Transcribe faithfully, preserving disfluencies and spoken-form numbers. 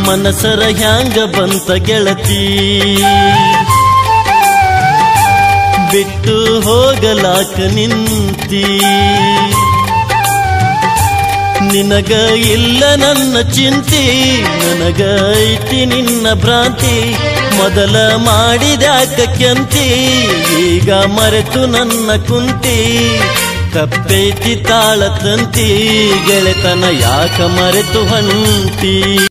ಮನಸರ ಹ್ಯಾಂಗ ಬಂತ ಗೆಳತಿ ಬಿಟ್ಟು ಹೋಗಲಾಕ ನಿಂತಿ ನಿನಗ ಇಲ್ಲ ನನ್ನ ಚಿಂತಿ ನನಗ ಐತಿ ನಿನ್ನ ಭ್ರಾಂತಿ ಮೊದಲ ಮಾಡಿದ್ಯಾಕ ಕೆಂತಿ ಈಗ ಮರೆತು ನನ್ನ ಕುಂತಿ ಕಪ್ಪೈತಿ ತಾಳ ತಂತಿ ಗೆಳೆತನ ಯಾಕ ಮರೆತು ಹೊಂಟಿ